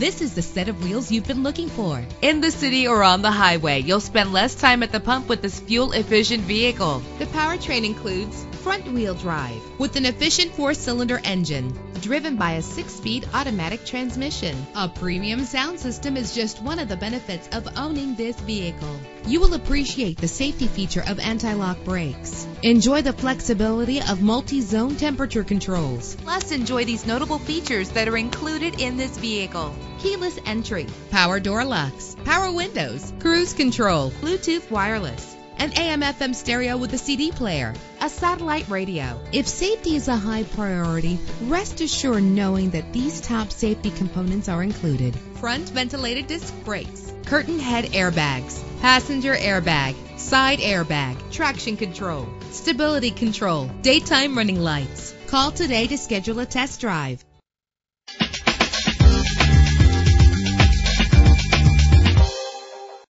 This is the set of wheels you've been looking for. In the city or on the highway, you'll spend less time at the pump with this fuel-efficient vehicle. The powertrain includes front-wheel drive with an efficient 4-cylinder engine driven by a 6-speed automatic transmission. A premium sound system is just one of the benefits of owning this vehicle. You will appreciate the safety feature of anti-lock brakes. Enjoy the flexibility of multi-zone temperature controls. Plus, enjoy these notable features that are included in this vehicle: keyless entry, power door locks, power windows, cruise control, Bluetooth wireless, an AM/FM stereo with a CD player, a satellite radio. If safety is a high priority, rest assured knowing that these top safety components are included: front ventilated disc brakes, curtain head airbags, passenger airbag, side airbag, traction control, stability control, daytime running lights. Call today to schedule a test drive.